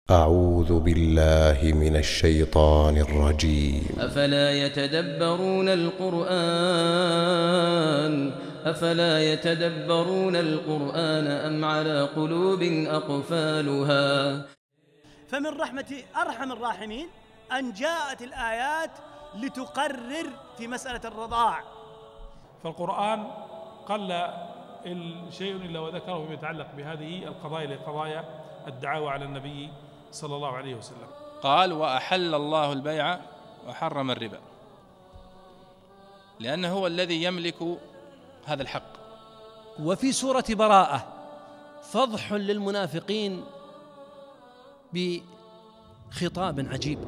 أعوذ بالله من الشيطان الرجيم. أفلا يتدبرون القرآن أم على قلوب أقفالها. فمن رحمة أرحم الراحمين أن جاءت الآيات لتقرر في مسألة الرضاع. فالقرآن قل شيء إلا وذكره فيما يتعلق بهذه القضايا لقضايا الدعاوى على النبي صلى الله عليه وسلم. قال: وأحل الله البيع وحرم الربا، لأنه هو الذي يملك هذا الحق. وفي سورة براءة فضح للمنافقين بخطاب عجيب.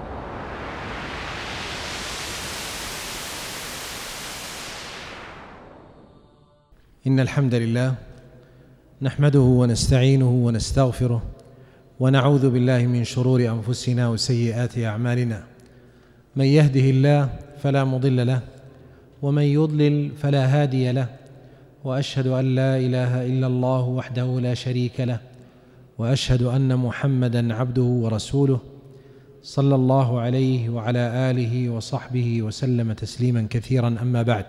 إن الحمد لله نحمده ونستعينه ونستغفره ونعوذ بالله من شرور أنفسنا وسيئات أعمالنا. من يهده الله فلا مضل له ومن يضلل فلا هادي له، وأشهد أن لا إله إلا الله وحده لا شريك له، وأشهد أن محمدًا عبده ورسوله صلى الله عليه وعلى آله وصحبه وسلم تسليما كثيرا. أما بعد،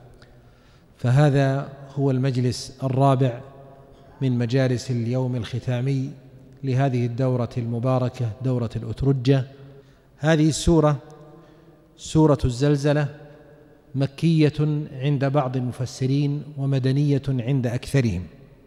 فهذا هو المجلس الرابع من مجالس اليوم الختامي لهذه الدورة المباركة، دورة الأترجة. هذه السورة سورة الزلزلة، مكية عند بعض المفسرين ومدنية عند أكثرهم.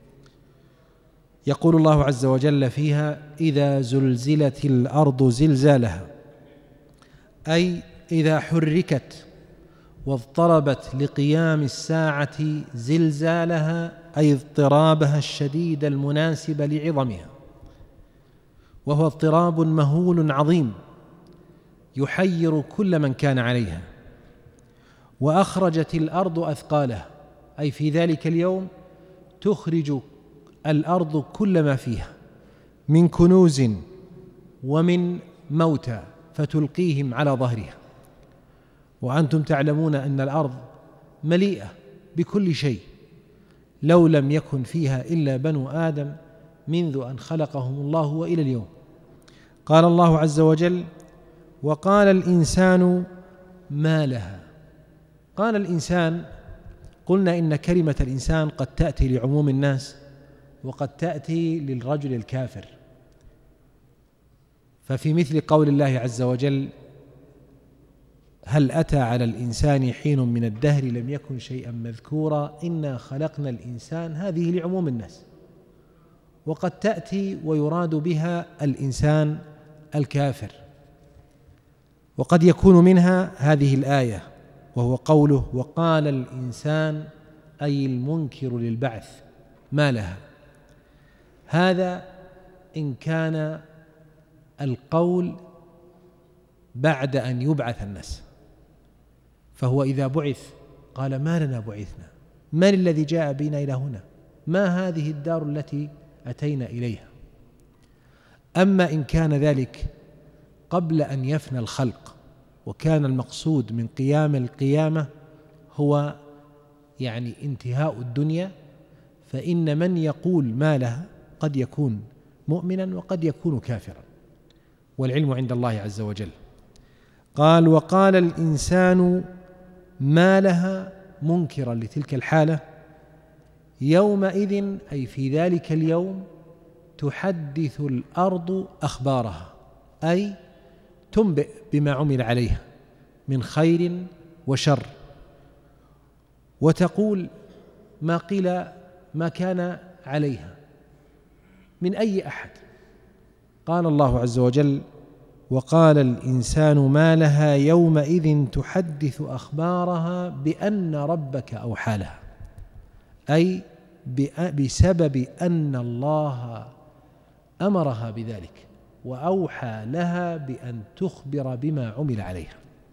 يقول الله عز وجل فيها: إذا زلزلت الأرض زلزالها، أي إذا حركت واضطربت لقيام الساعة زلزالها، أي اضطرابها الشديد المناسب لعظمها، وهو اضطراب مهول عظيم يحير كل من كان عليها. وأخرجت الأرض أثقالها، أي في ذلك اليوم تخرج الأرض كل ما فيها من كنوز ومن موتى فتلقيهم على ظهرها. وأنتم تعلمون أن الأرض مليئة بكل شيء، لو لم يكن فيها إلا بنو آدم منذ أن خلقهم الله وإلى اليوم. قال الله عز وجل: وقال الإنسان ما لها. قال الإنسان، قلنا إن كلمة الإنسان قد تأتي لعموم الناس وقد تأتي للرجل الكافر. ففي مثل قول الله عز وجل: هل أتى على الإنسان حين من الدهر لم يكن شيئا مذكورا إنا خلقنا الإنسان، هذه لعموم الناس. وقد تأتي ويراد بها الإنسان الكافر. وقد يكون منها هذه الآية، وهو قوله: وقال الإنسان، أي المنكر للبعث، ما لها. هذا إن كان القول بعد أن يبعث الناس، فهو إذا بعث قال: ما لنا بعثنا، من الذي جاء بنا إلى هنا، ما هذه الدار التي أتينا إليها. أما إن كان ذلك قبل أن يفنى الخلق، وكان المقصود من قيام القيامة هو يعني انتهاء الدنيا، فإن من يقول ما لها قد يكون مؤمنا وقد يكون كافرا، والعلم عند الله عز وجل. قال: وقال الإنسان ما لها، منكرا لتلك الحالة. يومئذ، أي في ذلك اليوم، تحدث الأرض أخبارها، أي تنبئ بما عمل عليها من خير وشر، وتقول ما قيل، ما كان عليها من أي أحد. قال الله عز وجل: وقال الإنسان ما لها يومئذ تحدث أخبارها بأن ربك أوحى لها، أي بسبب أن الله أمرها بذلك وأوحى لها بأن تخبر بما عمل عليها.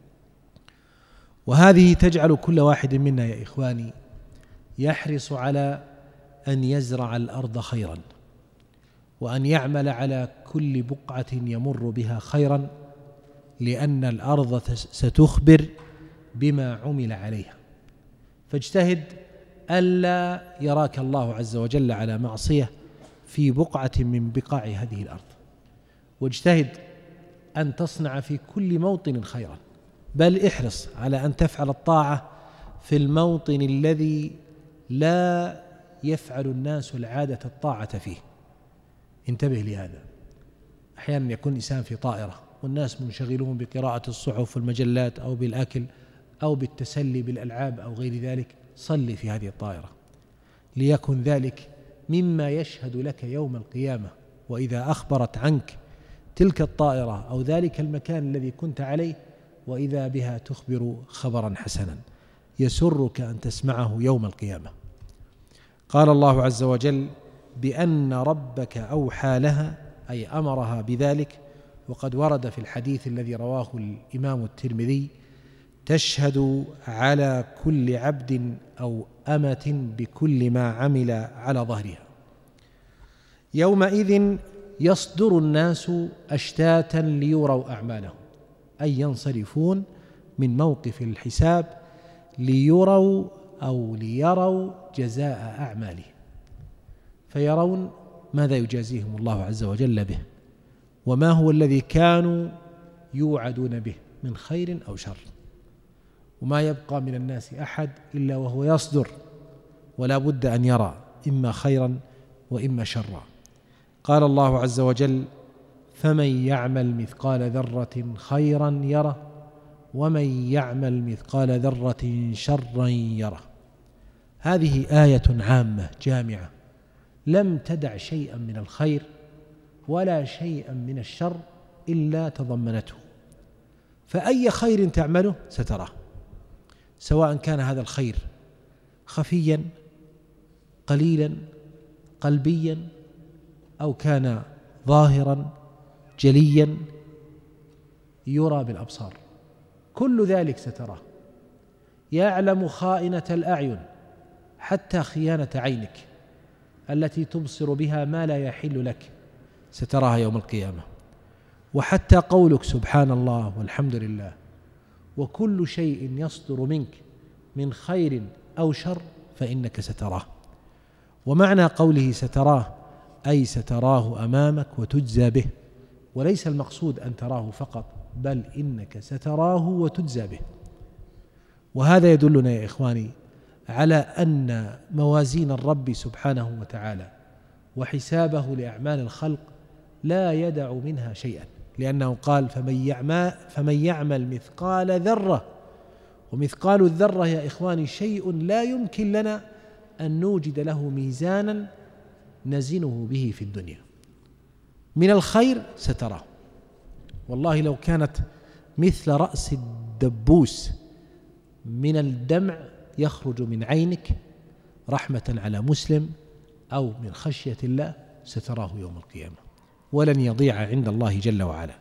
وهذه تجعل كل واحد منا يا إخواني يحرص على أن يزرع الأرض خيرا، وأن يعمل على كل بقعة يمر بها خيرا، لأن الأرض ستخبر بما عمل عليها. فاجتهد ألا يراك الله عز وجل على معصية في بقعة من بقاع هذه الأرض. واجتهد أن تصنع في كل موطن خيرا، بل احرص على أن تفعل الطاعة في الموطن الذي لا يفعل الناس العادة الطاعة فيه. انتبه لهذا. أحيانا يكون الإنسان في طائرة والناس منشغلون بقراءة الصحف والمجلات أو بالأكل أو بالتسلي بالألعاب أو غير ذلك، صلي في هذه الطائرة ليكن ذلك مما يشهد لك يوم القيامة، وإذا أخبرت عنك تلك الطائرة أو ذلك المكان الذي كنت عليه وإذا بها تخبر خبرا حسنا يسرك أن تسمعه يوم القيامة. قال الله عز وجل بأن ربك أوحى لها، أي أمرها بذلك. وقد ورد في الحديث الذي رواه الإمام الترمذي: تشهد على كل عبد أو أمة بكل ما عمل على ظهرها. يومئذ يصدر الناس أشتاتا ليروا أعمالهم، أي ينصرفون من موقف الحساب ليروا أو ليروا جزاء أعمالهم، فيرون ماذا يجازيهم الله عز وجل به، وما هو الذي كانوا يوعدون به من خير أو شر. وما يبقى من الناس أحد إلا وهو يصدر، ولا بد أن يرى إما خيرا وإما شرا. قال الله عز وجل: فمن يعمل مثقال ذرة خيرا يره ومن يعمل مثقال ذرة شرا يره. هذه آية عامة جامعة لم تدع شيئا من الخير ولا شيئا من الشر إلا تضمنته، فأي خير تعمله ستراه، سواء كان هذا الخير خفيا قليلا قلبيا أو كان ظاهرا جليا يرى بالأبصار، كل ذلك ستراه. يعلم خائنة الأعين، حتى خيانة عينك التي تبصر بها ما لا يحل لك ستراها يوم القيامة، وحتى قولك سبحان الله والحمد لله، وكل شيء يصدر منك من خير أو شر فإنك ستراه. ومعنى قوله ستراه أي ستراه أمامك وتجزى به، وليس المقصود أن تراه فقط، بل إنك ستراه وتجزى به. وهذا يدلنا يا إخواني على أن موازين الرب سبحانه وتعالى وحسابه لأعمال الخلق لا يدع منها شيئا، لأنه قال فمن يعمل مثقال ذرة، ومثقال الذرة يا إخواني شيء لا يمكن لنا أن نوجد له ميزانا نزنه به في الدنيا. من الخير ستراه، والله لو كانت مثل رأس الدبوس من الدمع يخرج من عينك رحمة على مسلم أو من خشية الله ستراه يوم القيامة ولن يضيع عند الله جل وعلا.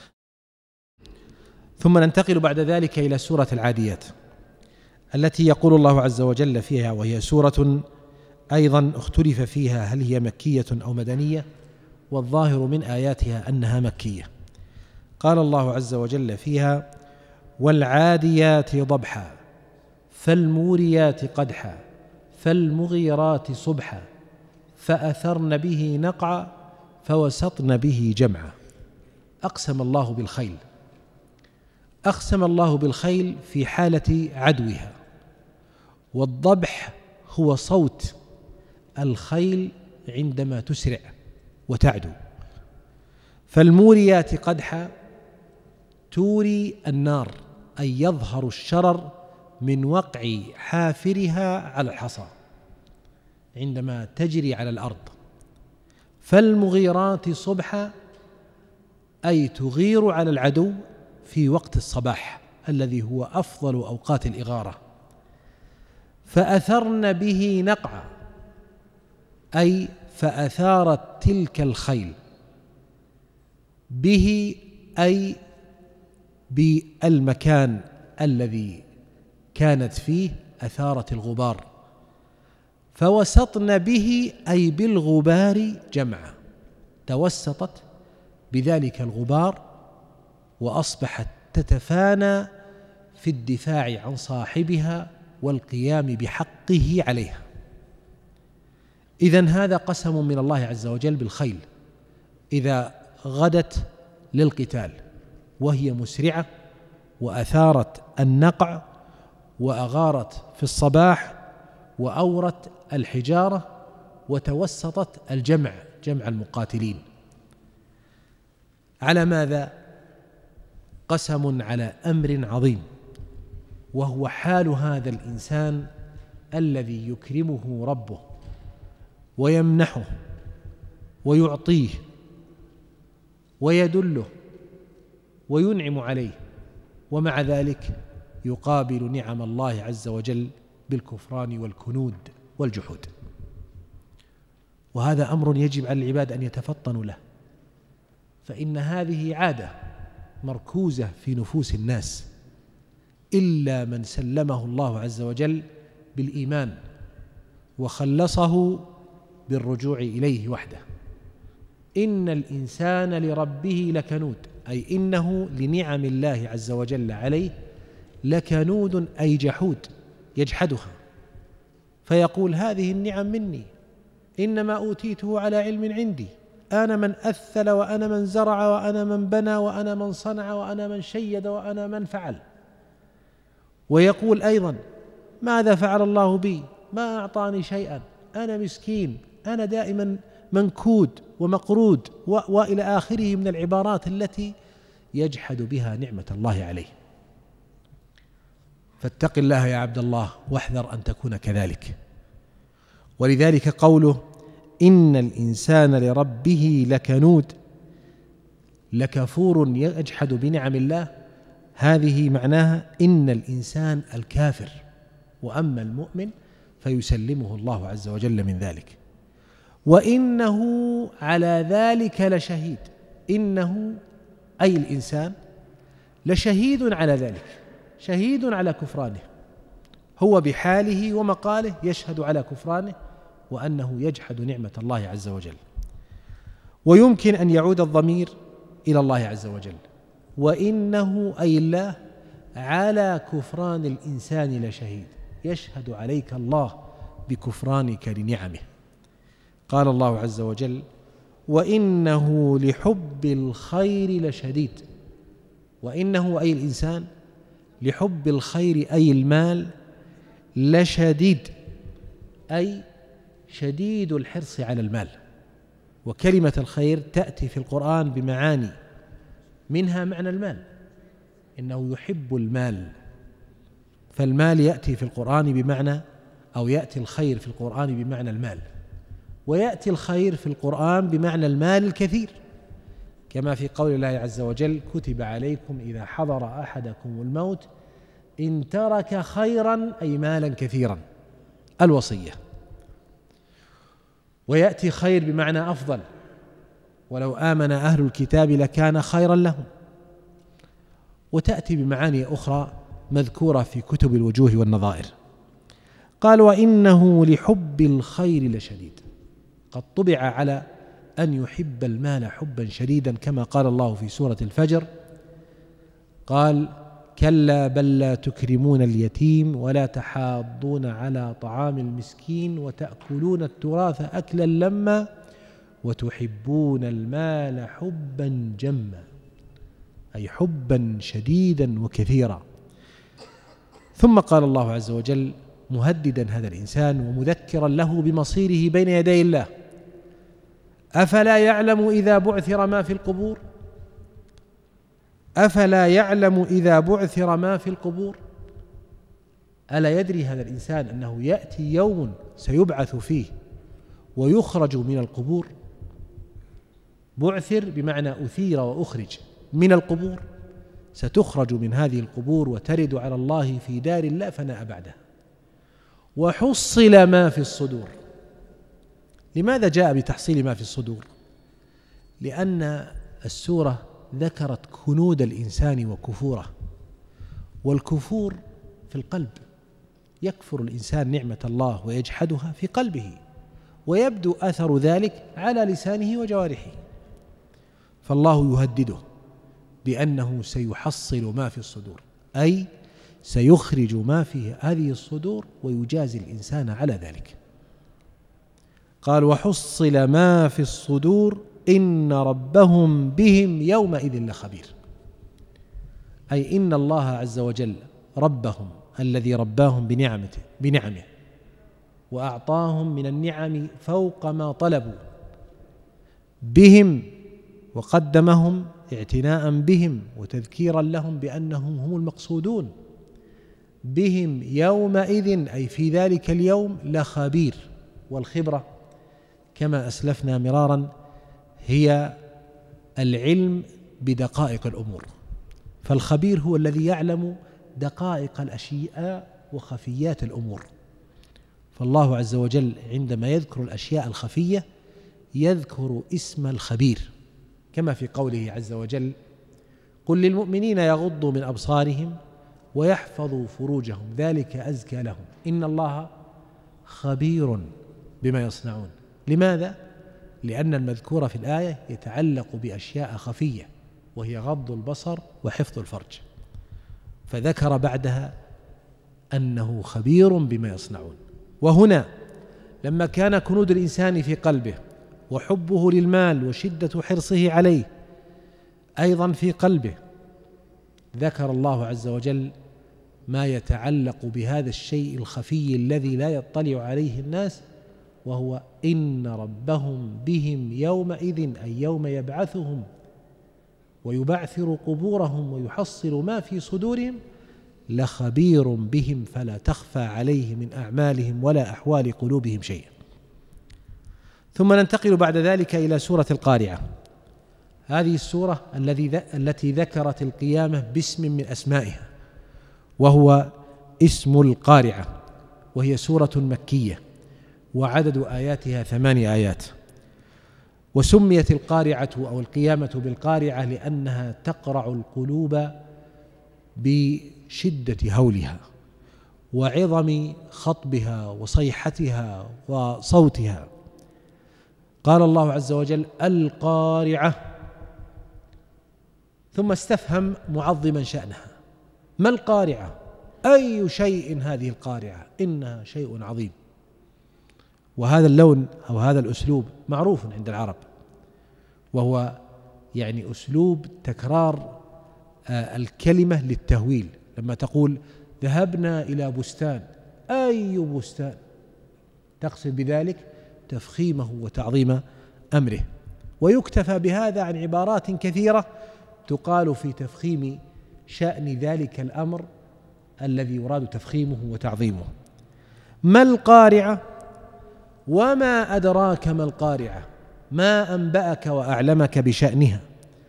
ثم ننتقل بعد ذلك إلى سورة العاديات التي يقول الله عز وجل فيها، وهي سورة أيضا اختلف فيها هل هي مكية أو مدنية، والظاهر من آياتها أنها مكية. قال الله عز وجل فيها: والعاديات ضبحا فالموريات قدحا فالمغيرات صبحا فأثرن به نقعا فوسطن به جمعا. أقسم الله بالخيل، أقسم الله بالخيل في حالة عدوها، والضبح هو صوت الخيل عندما تسرع وتعدو. فالموريات قدحا توري النار، أي يظهر الشرر من وقع حافرها على الحصى عندما تجري على الأرض. فالمغيرات صبحا أي تغير على العدو في وقت الصباح الذي هو أفضل أوقات الإغارة. فأثرن به نقعا أي فأثارت تلك الخيل به أي بالمكان الذي كانت فيه أثارت الغبار. فوسطن به أي بالغبار جمعا، توسطت بذلك الغبار وأصبحت تتفانى في الدفاع عن صاحبها والقيام بحقه عليها. إذن هذا قسم من الله عز وجل بالخيل. إذا غدت للقتال وهي مسرعة، وأثارت النقع، وأغارت في الصباح، وأورت الحجارة، وتوسطت جمع المقاتلين. على ماذا؟ قسم على أمر عظيم، وهو حال هذا الإنسان الذي يكرمه ربه ويمنحه ويعطيه ويدله وينعم عليه، ومع ذلك يقابل نعم الله عز وجل بالكفران والكنود والجحود. وهذا أمر يجب على العباد أن يتفطنوا له، فإن هذه عادة مركوزة في نفوس الناس، إلا من سلمه الله عز وجل بالإيمان وخلصه بالرجوع إليه وحده. إن الإنسان لربه لكنود، أي إنه لنعم الله عز وجل عليه لكنود، أي جحود، يجحدها فيقول هذه النعم مني، إنما أوتيته على علم عندي، أنا من أثل وأنا من زرع وأنا من بنى وأنا من صنع وأنا من شيد وأنا من فعل. ويقول أيضا ماذا فعل الله بي؟ ما أعطاني شيئا، أنا مسكين، أنا دائما منكود ومقرود، وإلى آخره من العبارات التي يجحد بها نعمة الله عليه. فاتق الله يا عبد الله واحذر أن تكون كذلك. ولذلك قوله إن الإنسان لربه لكنود، لكفور يجحد بنعم الله، هذه معناها إن الإنسان الكافر، وأما المؤمن فيسلمه الله عز وجل من ذلك. وإنه على ذلك لشهيد، إنه أي الإنسان لشهيد على ذلك، شهيد على كفرانه، هو بحاله ومقاله يشهد على كفرانه وأنه يجحد نعمة الله عز وجل. ويمكن أن يعود الضمير إلى الله عز وجل، وإنه أي الله على كفران الإنسان لشهيد، يشهد عليك الله بكفرانك لنعمه. قال الله عز وجل وإنه لحب الخير لشديد، وإنه أي الإنسان لحب الخير أي المال لشديد، أي شديد الحرص على المال. وكلمة الخير تأتي في القرآن بمعاني، منها معنى المال، إنه يحب المال، فالمال يأتي في القرآن بمعنى، أو يأتي الخير في القرآن بمعنى المال، ويأتي الخير في القرآن بمعنى المال الكثير، كما في قول الله عز وجل كتب عليكم إذا حضر أحدكم الموت إن ترك خيرا أي مالا كثيرا، الوصية. ويأتي خير بمعنى أفضل، ولو آمن أهل الكتاب لكان خيرا لهم. وتأتي بمعاني أخرى مذكورة في كتب الوجوه والنظائر. قال وإنه لحب الخير لشديد، قد طبع على أن يحب المال حبا شديدا، كما قال الله في سورة الفجر قال كلا بل لا تكرمون اليتيم ولا تحاضون على طعام المسكين وتأكلون التراث أكلا لما وتحبون المال حبا جما، أي حبا شديدا وكثيرا. ثم قال الله عز وجل مهددا هذا الإنسان ومذكرا له بمصيره بين يدي الله أفلا يعلم إذا بعثر ما في القبور، أفلا يعلم إذا بعثر ما في القبور، ألا يدري هذا الإنسان أنه يأتي يوم سيبعث فيه ويخرج من القبور؟ بعثر بمعنى أثير وأخرج من القبور، ستخرج من هذه القبور وترد على الله في دار لا فناء بعدها. وحصل ما في الصدور، لماذا جاء بتحصيل ما في الصدور؟ لأن السورة ذكرت كنود الإنسان وكفوره، والكفور في القلب، يكفر الإنسان نعمة الله ويجحدها في قلبه، ويبدو أثر ذلك على لسانه وجوارحه، فالله يهدده بأنه سيحصل ما في الصدور، أي سيخرج ما في هذه الصدور ويجازي الإنسان على ذلك. قال وحصل ما في الصدور إن ربهم بهم يومئذ لخبير، أي إن الله عز وجل ربهم الذي رباهم بنعمه وأعطاهم من النعم فوق ما طلبوا بهم، وقدمهم اعتناء بهم وتذكيرا لهم بأنهم هم المقصودون، بهم يومئذ أي في ذلك اليوم لخبير. والخبرة كما أسلفنا مرارا هي العلم بدقائق الأمور، فالخبير هو الذي يعلم دقائق الأشياء وخفيات الأمور. فالله عز وجل عندما يذكر الأشياء الخفية يذكر اسم الخبير، كما في قوله عز وجل: قل للمؤمنين يغضوا من أبصارهم ويحفظوا فروجهم ذلك أزكى لهم إن الله خبير بما يصنعون. لماذا؟ لأن المذكور في الآية يتعلق بأشياء خفية، وهي غض البصر وحفظ الفرج، فذكر بعدها أنه خبير بما يصنعون. وهنا لما كان كنود الإنسان في قلبه وحبه للمال وشدة حرصه عليه أيضا في قلبه، ذكر الله عز وجل ما يتعلق بهذا الشيء الخفي الذي لا يطلع عليه الناس، وهو إن ربهم بهم يومئذ أي يوم يبعثهم ويبعثر قبورهم ويحصل ما في صدورهم لخبير بهم فلا تخفى عليه من أعمالهم ولا أحوال قلوبهم شيئا. ثم ننتقل بعد ذلك إلى سورة القارعة. هذه السورة التي ذكرت القيامة باسم من أسمائها، وهو اسم القارعة، وهي سورة مكية وعدد آياتها 8 آيات. وسميت القارعة أو القيامة بالقارعة لأنها تقرع القلوب بشدة هولها وعظم خطبها وصيحتها وصوتها. قال الله عز وجل: القارعة، ثم استفهم معظما شأنها: ما القارعة؟ أي شيء هذه القارعة؟ إنها شيء عظيم. وهذا اللون أو هذا الأسلوب معروف عند العرب، وهو يعني أسلوب تكرار الكلمة للتهويل. لما تقول ذهبنا إلى بستان، أي بستان؟ تقصد بذلك تفخيمه وتعظيم أمره. ويكتفى بهذا عن عبارات كثيرة تقال في تفخيم شأن ذلك الأمر الذي يراد تفخيمه وتعظيمه. ما القارعة؟ وما أدراك ما القارعة؟ ما أنبأك وأعلمك بشأنها؟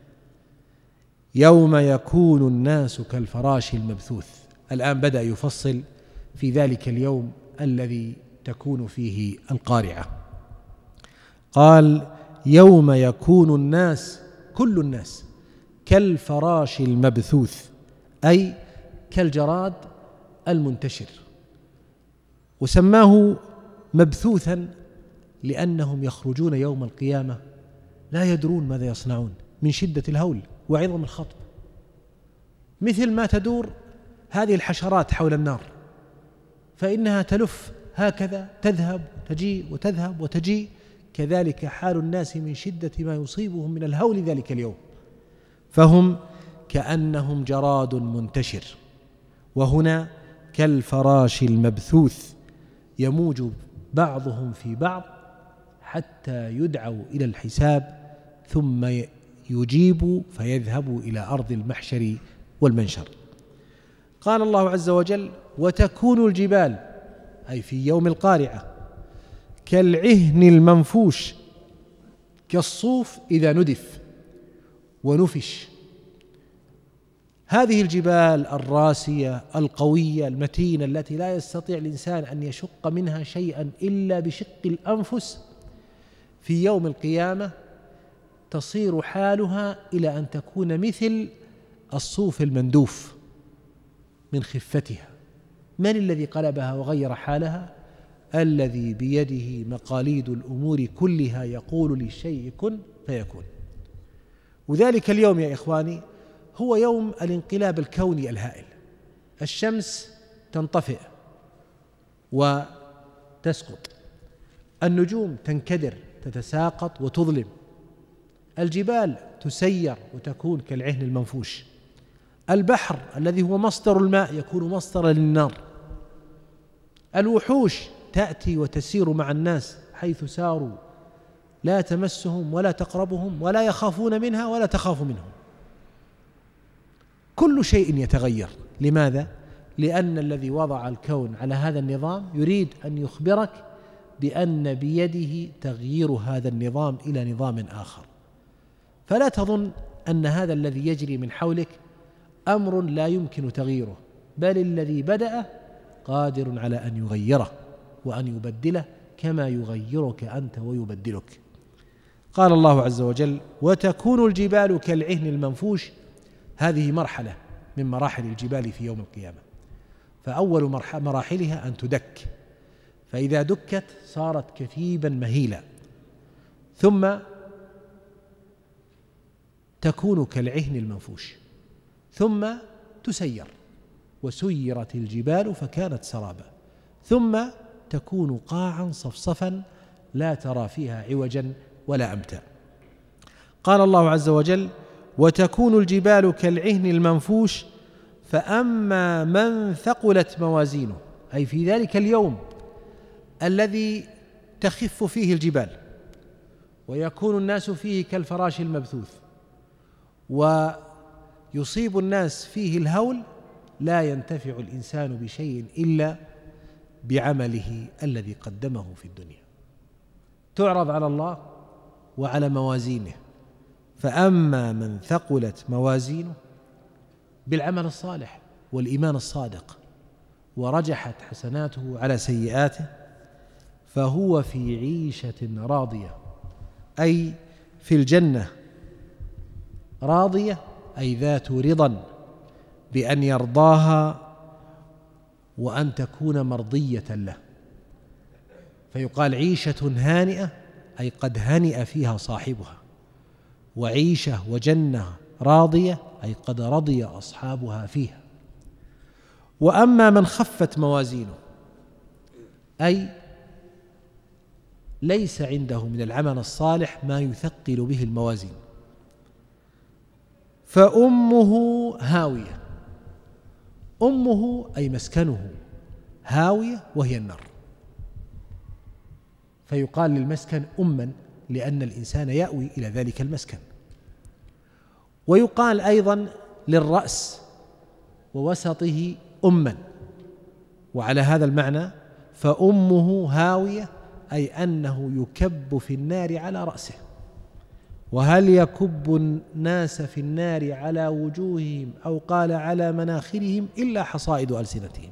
يوم يكون الناس كالفراش المبثوث. الآن بدأ يفصل في ذلك اليوم الذي تكون فيه القارعة. قال: يوم يكون الناس، كل الناس، كالفراش المبثوث، أي كالجراد المنتشر. وسماه مبثوثا لأنهم يخرجون يوم القيامة لا يدرون ماذا يصنعون من شدة الهول وعظم الخطب، مثل ما تدور هذه الحشرات حول النار، فإنها تلف هكذا، تذهب وتجيء وتذهب وتجيء. كذلك حال الناس من شدة ما يصيبهم من الهول ذلك اليوم، فهم كأنهم جراد منتشر. وهنا كالفراش المبثوث، يموج بعضهم في بعض حتى يدعوا إلى الحساب، ثم يجيبوا فيذهبوا إلى أرض المحشر والمنشر. قال الله عز وجل: وتكون الجبال، أي في يوم القارعة، كالعهن المنفوش، كالصوف إذا ندف ونفش. هذه الجبال الراسية القوية المتينة التي لا يستطيع الإنسان أن يشق منها شيئا إلا بشق الأنفس، في يوم القيامة تصير حالها إلى أن تكون مثل الصوف المندوف من خفتها. من الذي قلبها وغير حالها؟ الذي بيده مقاليد الأمور كلها، يقول للشيء كن فيكون. وذلك اليوم يا إخواني هو يوم الانقلاب الكوني الهائل. الشمس تنطفئ وتسقط، النجوم تنكدر تتساقط وتظلم، الجبال تسير وتكون كالعهن المنفوش. البحر الذي هو مصدر الماء يكون مصدرا للنار. الوحوش تأتي وتسير مع الناس حيث ساروا، لا تمسهم ولا تقربهم ولا يخافون منها ولا تخاف منهم. كل شيء يتغير. لماذا؟ لأن الذي وضع الكون على هذا النظام يريد أن يخبرك بأن بيده تغيير هذا النظام إلى نظام آخر. فلا تظن أن هذا الذي يجري من حولك أمر لا يمكن تغييره، بل الذي بدأ قادر على أن يغيره وأن يبدله كما يغيرك أنت ويبدلك. قال الله عز وجل: وتكون الجبال كالعهن المنفوش. هذه مرحلة من مراحل الجبال في يوم القيامة. فأول مراحلها أن تدك، فإذا دكت صارت كثيبا مهيلا، ثم تكون كالعهن المنفوش، ثم تسير، وسيرت الجبال فكانت سرابا، ثم تكون قاعا صفصفا لا ترى فيها عوجا ولا أمتا. قال الله عز وجل: وتكون الجبال كالعهن المنفوش فأما من ثقلت موازينه، أي في ذلك اليوم الذي تخف فيه الجبال ويكون الناس فيه كالفراش المبثوث ويصيب الناس فيه الهول، لا ينتفع الإنسان بشيء إلا بعمله الذي قدمه في الدنيا. تعرض على الله وعلى موازينه، فأما من ثقلت موازينه بالعمل الصالح والإيمان الصادق ورجحت حسناته على سيئاته فهو في عيشة راضية، أي في الجنة راضية، أي ذات رضا بأن يرضاها وأن تكون مرضية له. فيقال عيشة هانئة، أي قد هنئ فيها صاحبها، وعيشة وجنة راضية، أي قد رضي أصحابها فيها. وأما من خفت موازينه، أي ليس عنده من العمل الصالح ما يثقل به الموازين، فأمه هاوية. أمه أي مسكنه هاوية وهي النار. فيقال للمسكن أما لأن الإنسان يأوي إلى ذلك المسكن. ويقال أيضا للرأس ووسطه أما، وعلى هذا المعنى فأمه هاوية، أي أنه يكب في النار على رأسه. وهل يكب الناس في النار على وجوههم أو قال على مناخرهم إلا حصائد ألسنتهم.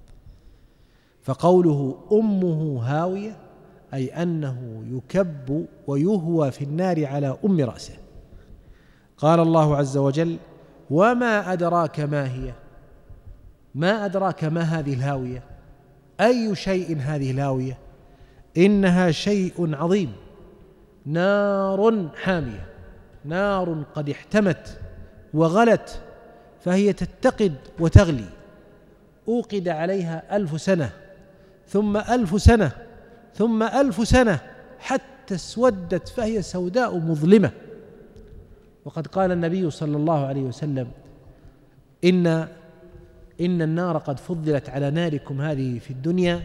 فقوله أمه هاوية أي أنه يكب ويهوى في النار على أم رأسه. قال الله عز وجل: وما أدراك ما هي. ما أدراك ما هذه الهاوية؟ أي شيء هذه الهاوية؟ إنها شيء عظيم، نار حامية، نار قد احتمت وغلت فهي تتقد وتغلي. أوقد عليها 1000 سنة ثم 1000 سنة ثم 1000 سنة حتى اسودت فهي سوداء مظلمة. وقد قال النبي صلى الله عليه وسلم: إن النار قد فضلت على ناركم هذه في الدنيا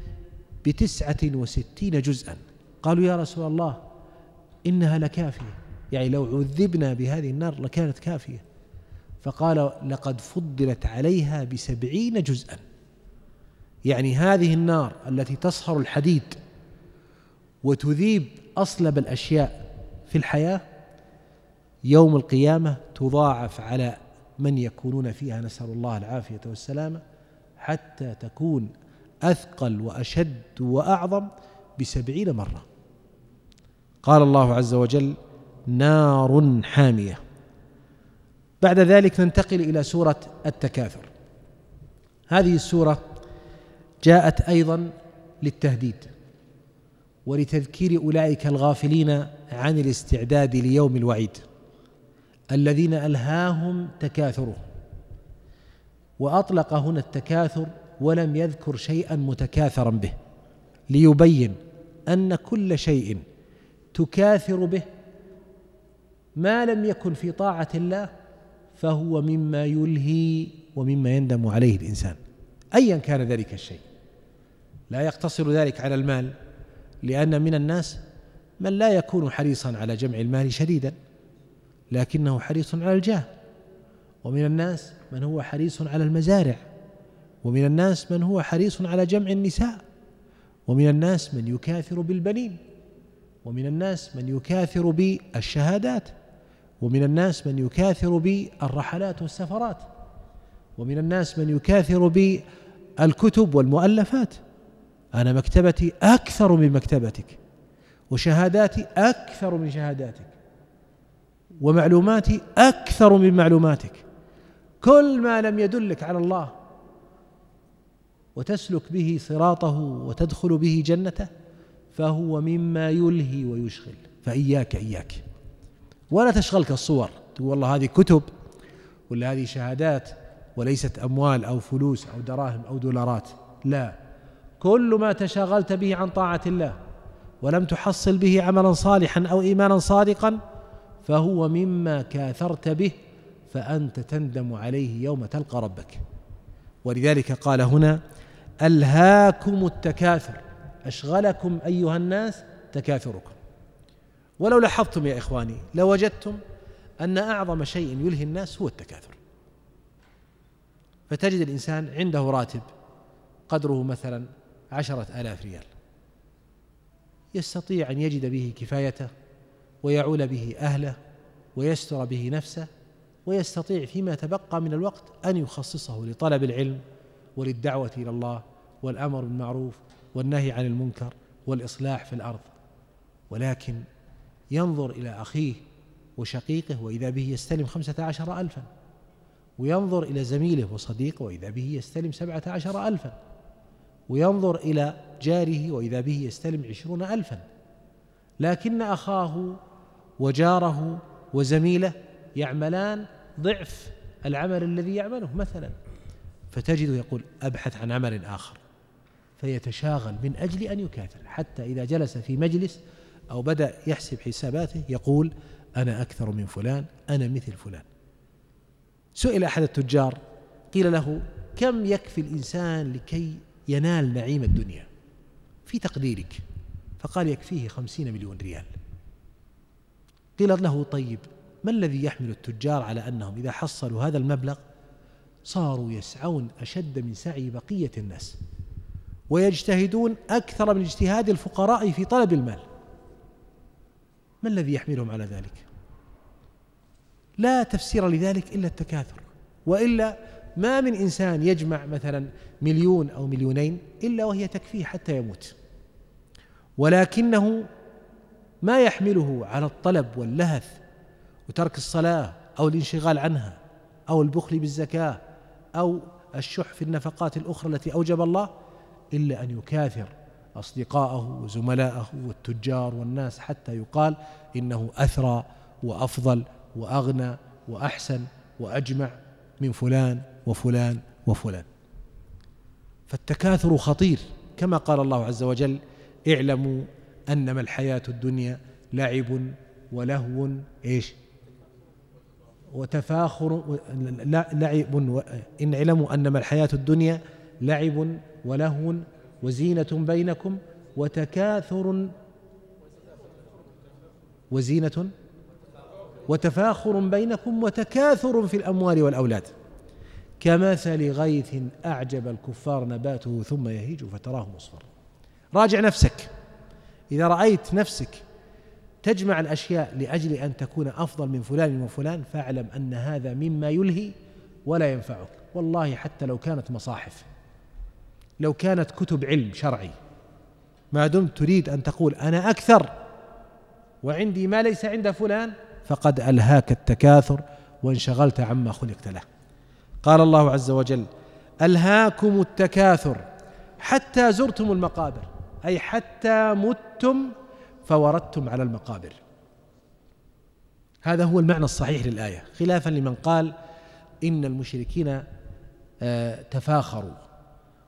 ب69 جزءا. قالوا: يا رسول الله إنها لكافية، يعني لو عذبنا بهذه النار لكانت كافية. فقال: لقد فضلت عليها ب70 جزءا. يعني هذه النار التي تصهر الحديد وتذيب أصلب الأشياء في الحياة يوم القيامة تضاعف على من يكونون فيها، نسأل الله العافية والسلامة، حتى تكون أثقل وأشد وأعظم ب70 مرة. قال الله عز وجل: نار حامية. بعد ذلك ننتقل إلى سورة التكاثر. هذه السورة جاءت أيضا للتهديد ولتذكير أولئك الغافلين عن الاستعداد ليوم الوعيد الذين ألهاهم تكاثرهم. وأطلق هنا التكاثر ولم يذكر شيئا متكاثرا به، ليبين أن كل شيء تكاثر به ما لم يكن في طاعة الله فهو مما يلهي ومما يندم عليه الإنسان أيا كان ذلك الشيء. لا يقتصر ذلك على المال، لأن من الناس من لا يكون حريصا على جمع المال شديدا لكنه حريص على الجاه، ومن الناس من هو حريص على المزارع، ومن الناس من هو حريص على جمع النساء، ومن الناس من يكاثر بالبنين، ومن الناس من يكاثر بالشهادات، ومن الناس من يكاثر بالرحلات والسفرات، ومن الناس من يكاثر بالكتب والمؤلفات. أنا مكتبتي أكثر من مكتبتك، وشهاداتي أكثر من شهاداتك، ومعلوماتي أكثر من معلوماتك. كل ما لم يدلك على الله وتسلك به صراطه وتدخل به جنته فهو مما يلهي ويشغل. فإياك ولا تشغلك الصور، تقول والله هذه كتب ولا هذه شهادات وليست أموال أو فلوس أو دراهم أو دولارات. لا، كل ما تشاغلت به عن طاعة الله ولم تحصل به عملا صالحا أو إيمانا صادقا فهو مما كاثرت به، فأنت تندم عليه يوم تلقى ربك. ولذلك قال هنا: ألهاكم التكاثر، أشغلكم أيها الناس تكاثركم. ولو لاحظتم يا إخواني لوجدتم أن أعظم شيء يلهي الناس هو التكاثر. فتجد الإنسان عنده راتب قدره مثلا 10,000 ريال، يستطيع أن يجد به كفايته ويعول به أهله ويستر به نفسه، ويستطيع فيما تبقى من الوقت أن يخصصه لطلب العلم وللدعوة إلى الله والأمر بالمعروف والنهي عن المنكر والإصلاح في الأرض. ولكن ينظر إلى أخيه وشقيقه وإذا به يستلم 15,000، وينظر إلى زميله وصديقه وإذا به يستلم 17,000، وينظر إلى جاره وإذا به يستلم 20,000، لكن أخاه وجاره وزميله يعملان ضعف العمل الذي يعمله مثلا، فتجده يقول أبحث عن عمل آخر، فيتشاغل من أجل أن يكاثر، حتى إذا جلس في مجلس أو بدأ يحسب حساباته يقول أنا أكثر من فلان، أنا مثل فلان. سئل أحد التجار قيل له: كم يكفي الإنسان لكي ينال نعيم الدنيا في تقديرك؟ فقال: يكفيه 50 مليون ريال. قيل له: طيب ما الذي يحمل التجار على أنهم إذا حصلوا هذا المبلغ صاروا يسعون أشد من سعي بقية الناس ويجتهدون أكثر من اجتهاد الفقراء في طلب المال؟ ما الذي يحملهم على ذلك؟ لا تفسير لذلك إلا التكاثر. وإلا ما من إنسان يجمع مثلا 1,000,000 أو 2,000,000 إلا وهي تكفيه حتى يموت، ولكنه ما يحمله على الطلب واللهث وترك الصلاة أو الانشغال عنها أو البخل بالزكاة أو الشح في النفقات الأخرى التي أوجب الله، إلا أن يكاثر أصدقاءه وزملائه والتجار والناس حتى يقال إنه أثرى وأفضل وأغنى وأحسن وأجمع من فلان وفلان وفلان. فالتكاثر خطير، كما قال الله عز وجل: اعلموا أنما الحياة الدنيا لعب ولهو وتفاخر إن علموا أنما الحياة الدنيا لعب ولهو وزينة بينكم وتفاخر بينكم وتكاثر في الأموال والأولاد كمثل غيث أعجب الكفار نباته ثم يهيج فتراه مصفرا. راجع نفسك، إذا رأيت نفسك تجمع الأشياء لأجل أن تكون أفضل من فلان وفلان فاعلم أن هذا مما يلهي ولا ينفعك. والله حتى لو كانت مصاحف، لو كانت كتب علم شرعي، ما دمت تريد أن تقول أنا أكثر وعندي ما ليس عند فلان فقد ألهاك التكاثر وانشغلت عما خلقت له. قال الله عز وجل: ألهاكم التكاثر حتى زرتم المقابر، أي حتى متم فوردتم على المقابر. هذا هو المعنى الصحيح للآية، خلافا لمن قال إن المشركين تفاخروا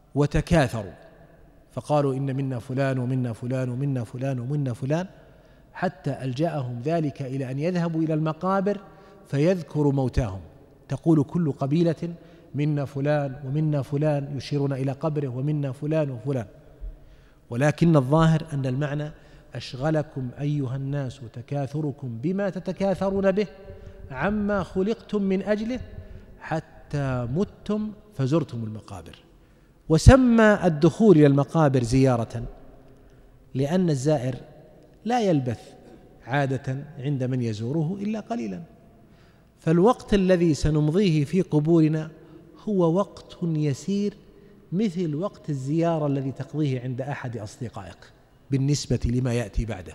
وتكاثروا فقالوا إن منا فلان ومنا فلان ومنا فلان ومنا فلان حتى ألجأهم ذلك إلى أن يذهبوا إلى المقابر فيذكروا موتاهم. تقول كل قبيلة منا فلان ومنا فلان، يشيرون إلى قبره، ومنا فلان وفلان. ولكن الظاهر أن المعنى: أشغلكم أيها الناس تكاثركم بما تتكاثرون به عما خلقتم من أجله حتى متم فزرتم المقابر. وسمى الدخول إلى المقابر زيارة لأن الزائر لا يلبث عادة عند من يزوره إلا قليلا، فالوقت الذي سنمضيه في قبورنا هو وقت يسير مثل وقت الزيارة الذي تقضيه عند أحد أصدقائك بالنسبة لما يأتي بعده.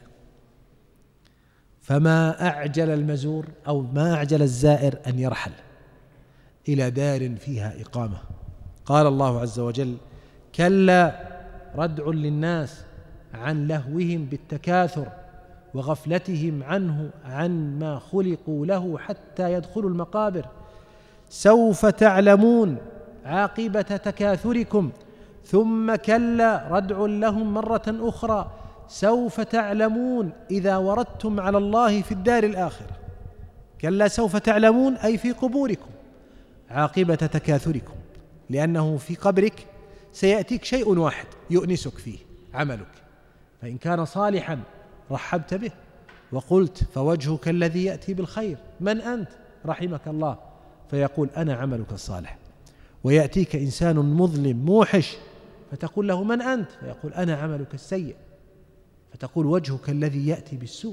فما أعجل المزور أو ما أعجل الزائر أن يرحل إلى دار فيها إقامة. قال الله عز وجل: كلا ردع للناس عن لهوهم بالتكاثر وغفلتهم عنه عن ما خلقوا له حتى يدخلوا المقابر، سوف تعلمون عاقبة تكاثركم ثم كلا ردع لهم مرة أخرى سوف تعلمون إذا وردتم على الله في الدار الآخرة. كلا سوف تعلمون أي في قبوركم عاقبة تكاثركم، لأنه في قبرك سيأتيك شيء واحد يؤنسك فيه عملك، فإن كان صالحا رحبت به وقلت فوجهك الذي يأتي بالخير، من أنت؟ رحمك الله، فيقول أنا عملك الصالح. ويأتيك إنسان مظلم موحش فتقول له من أنت؟ فيقول أنا عملك السيء، فتقول وجهك الذي يأتي بالسوء.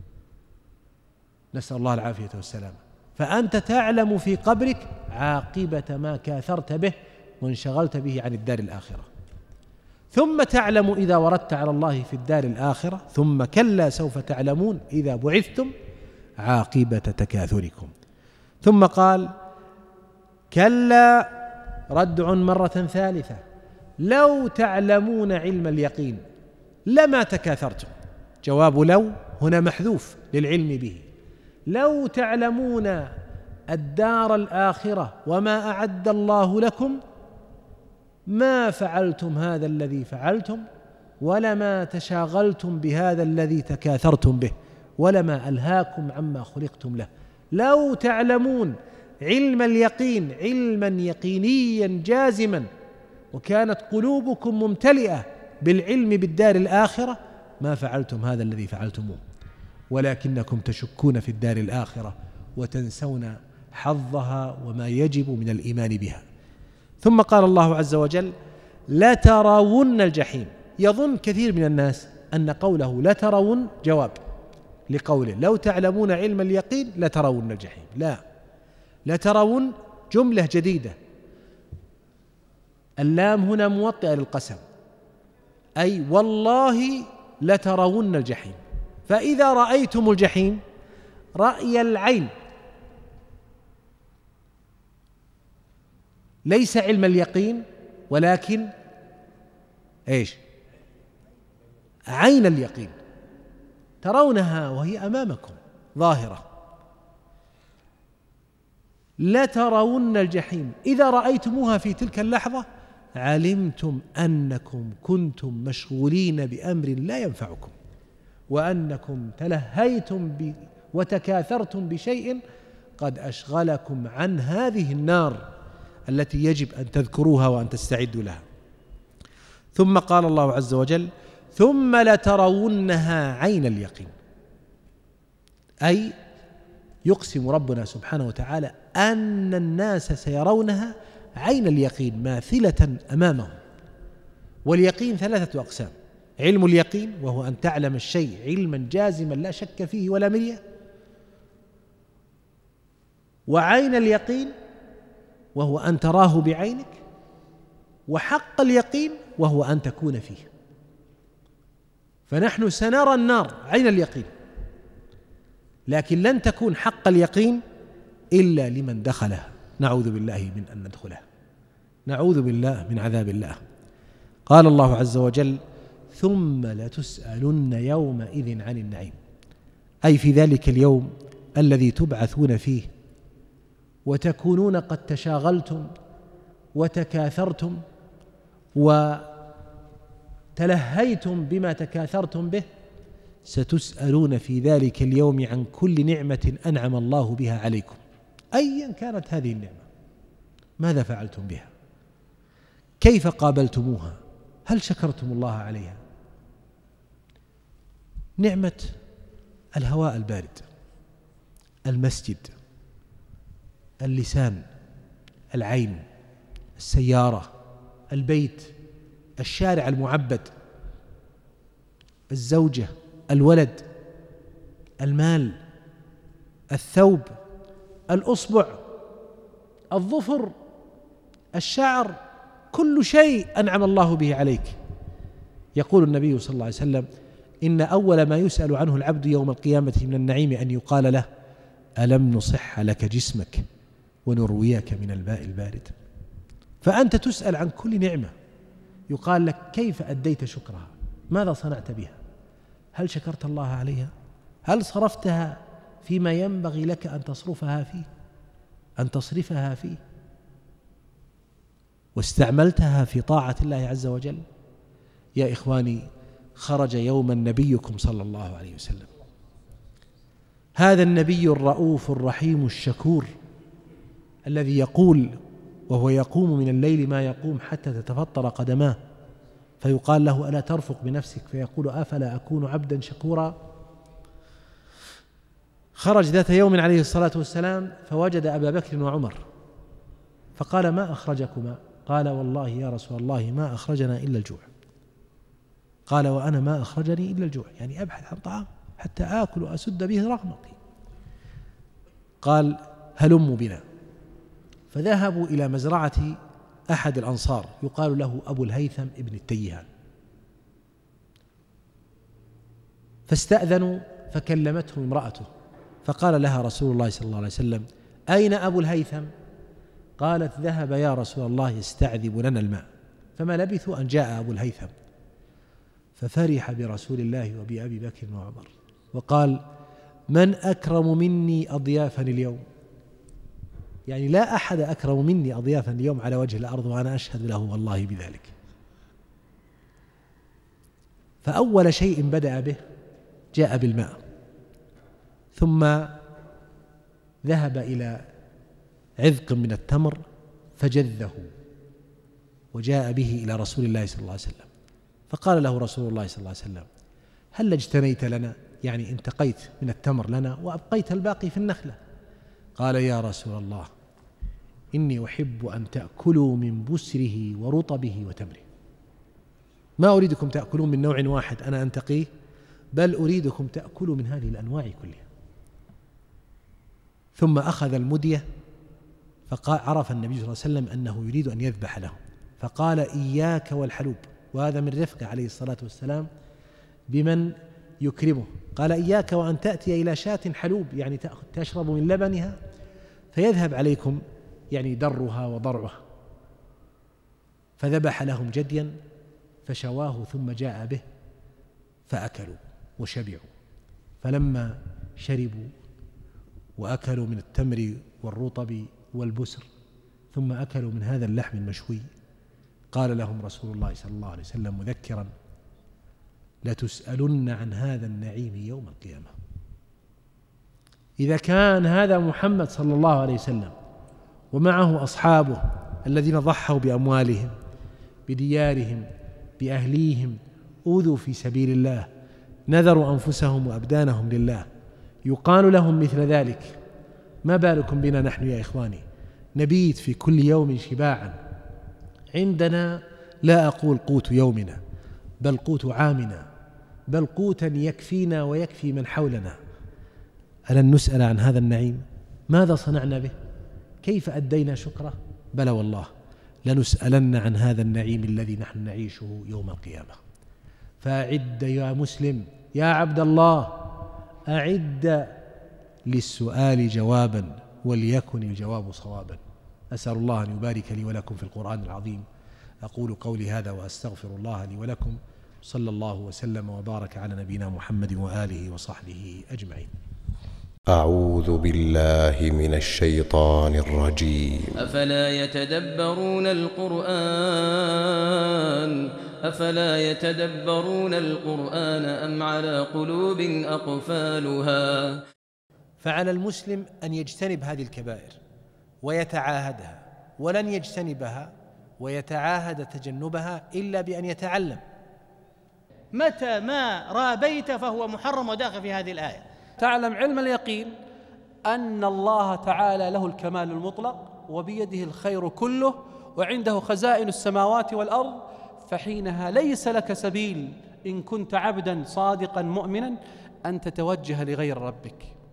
نسأل الله العافية والسلامة. فأنت تعلم في قبرك عاقبة ما كاثرت به وانشغلت به عن الدار الآخرة، ثم تعلم إذا وردت على الله في الدار الآخرة، ثم كلا سوف تعلمون إذا بعثتم عاقبة تكاثركم. ثم قال: كلا ردع مرة ثالثة لو تعلمون علم اليقين لما تكاثرتم. جواب لو هنا محذوف للعلم به. لو تعلمون الدار الآخرة وما أعد الله لكم ما فعلتم هذا الذي فعلتم، ولما تشاغلتم بهذا الذي تكاثرتم به، ولما ألهاكم عما خلقتم له. لو تعلمون علم اليقين علما يقينيا جازما، وكانت قلوبكم ممتلئة بالعلم بالدار الآخرة، ما فعلتم هذا الذي فعلتموه، ولكنكم تشكون في الدار الآخرة وتنسون حظها وما يجب من الإيمان بها. ثم قال الله عز وجل: لترون الجحيم. يظن كثير من الناس أن قوله لترون جواب لقوله لو تعلمون علم اليقين لترون الجحيم. لا، لترون جملة جديدة، اللام هنا موطئة للقسم، أي والله لترون الجحيم. فإذا رأيتم الجحيم رأي العين، ليس علم اليقين ولكن ايش؟ عين اليقين، ترونها وهي أمامكم ظاهرة. لترون الجحيم، إذا رأيتموها في تلك اللحظة علمتم أنكم كنتم مشغولين بأمر لا ينفعكم، وأنكم تلهيتم وتكاثرتم بشيء قد أشغلكم عن هذه النار التي يجب أن تذكروها وأن تستعدوا لها. ثم قال الله عز وجل: ثم لترونها عين اليقين، أي يقسم ربنا سبحانه وتعالى أن الناس سيرونها عين اليقين ماثلة أمامهم. واليقين ثلاثة أقسام: علم اليقين وهو أن تعلم الشيء علما جازما لا شك فيه ولا مرية، وعين اليقين وهو أن تراه بعينك، وحق اليقين وهو أن تكون فيه. فنحن سنرى النار عين اليقين، لكن لن تكون حق اليقين إلا لمن دخلها، نعوذ بالله من أن ندخلها، نعوذ بالله من عذاب الله. قال الله عز وجل: ثم لتسألن يومئذ عن النعيم، أي في ذلك اليوم الذي تبعثون فيه وتكونون قد تشاغلتم وتكاثرتم وتلهيتم بما تكاثرتم به، ستسألون في ذلك اليوم عن كل نعمة أنعم الله بها عليكم أيا كانت هذه النعمة، ماذا فعلتم بها؟ كيف قابلتموها؟ هل شكرتم الله عليها؟ نعمة الهواء البارد، المسجد، اللسان، العين، السيارة، البيت، الشارع المعبد، الزوجة، الولد، المال، الثوب، الأصبع، الظفر، الشعر، كل شيء أنعم الله به عليك. يقول النبي صلى الله عليه وسلم: إن أول ما يسأل عنه العبد يوم القيامة من النعيم أن يقال له: ألم نصح لك جسمك ونرويك من الماء البارد. فأنت تسأل عن كل نعمة، يقال لك: كيف أديت شكرها؟ ماذا صنعت بها؟ هل شكرت الله عليها؟ هل صرفتها فيما ينبغي لك أن تصرفها فيه واستعملتها في طاعة الله عز وجل؟ يا إخواني، خرج يوما نبيكم صلى الله عليه وسلم، هذا النبي الرؤوف الرحيم الشكور الذي يقول وهو يقوم من الليل ما يقوم حتى تتفطر قدماه، فيقال له: ألا ترفق بنفسك؟ فيقول: أفلا أكون عبدا شكورا؟ خرج ذات يوم عليه الصلاة والسلام فوجد أبا بكر وعمر، فقال: ما أخرجكما؟ قال: والله يا رسول الله ما أخرجنا إلا الجوع. قال: وأنا ما أخرجني إلا الجوع، يعني أبحث عن طعام حتى آكل وأسد به رغبتي. قال: هلموا بنا. فذهبوا إلى مزرعة أحد الأنصار يقال له أبو الهيثم ابن التيهان، فاستأذنوا فكلمتهم امرأته، فقال لها رسول الله صلى الله عليه وسلم: أين أبو الهيثم؟ قالت: ذهب يا رسول الله يستعذب لنا الماء. فما لبثوا أن جاء أبو الهيثم، ففرح برسول الله وبأبي بكر وعمر وقال: من أكرم مني أضيافا اليوم؟ يعني لا أحد أكرم مني أضيافا اليوم على وجه الأرض، وأنا أشهد له والله بذلك. فأول شيء بدأ به جاء بالماء، ثم ذهب إلى عذق من التمر فجذه وجاء به إلى رسول الله صلى الله عليه وسلم، فقال له رسول الله صلى الله عليه وسلم: هل اجتنيت لنا؟ يعني انتقيت من التمر لنا وأبقيت الباقي في النخلة. قال: يا رسول الله، إني أحب أن تأكلوا من بسره ورطبه وتمره، ما أريدكم تأكلون من نوع واحد أنا أنتقيه، بل أريدكم تأكلوا من هذه الأنواع كلها. ثم أخذ المدية، فعرف النبي صلى الله عليه وسلم أنه يريد أن يذبح لهم، فقال: إياك والحلوب، وهذا من رفقه عليه الصلاة والسلام بمن يكرمه. قال: إياك وأن تأتي إلى شاة حلوب، يعني تشرب من لبنها، فيذهب عليكم يعني درها وضرعها. فذبح لهم جديا فشواه ثم جاء به فأكلوا وشبعوا. فلما شربوا وأكلوا من التمر والرطب والبسر ثم أكلوا من هذا اللحم المشوي، قال لهم رسول الله صلى الله عليه وسلم مذكرا: لتسألن عن هذا النعيم يوم القيامة. إذا كان هذا محمد صلى الله عليه وسلم ومعه أصحابه الذين ضحوا بأموالهم، بديارهم، بأهليهم، أوذوا في سبيل الله، نذروا أنفسهم وأبدانهم لله، يقال لهم مثل ذلك، ما بالكم بنا نحن يا إخواني؟ نبيت في كل يوم شباعا، عندنا لا أقول قوت يومنا، بل قوت عامنا، بل قوتا يكفينا ويكفي من حولنا. ألن نسأل عن هذا النعيم؟ ماذا صنعنا به؟ كيف أدينا شكره؟ بلى والله لنسألن عن هذا النعيم الذي نحن نعيشه يوم القيامة. فأعد يا مسلم، يا عبد الله، أعد للسؤال جوابا وليكن الجواب صوابا. أسأل الله أن يبارك لي ولكم في القرآن العظيم. أقول قولي هذا وأستغفر الله لي ولكم. صلى الله وسلم وبارك على نبينا محمد وآله وصحبه أجمعين. أعوذ بالله من الشيطان الرجيم. أفلا يتدبرون القرآن أفلا يتدبرون القرآن أم على قلوب أقفالها. فعلى المسلم أن يجتنب هذه الكبائر ويتعاهدها، ولن يجتنبها ويتعاهد تجنبها إلا بأن يتعلم. متى ما رابيت فهو محرم وداخل في هذه الآية. تعلم علم اليقين أن الله تعالى له الكمال المطلق وبيده الخير كله وعنده خزائن السماوات والأرض، فحينها ليس لك سبيل إن كنت عبدا صادقا مؤمنا أن تتوجه لغير ربك.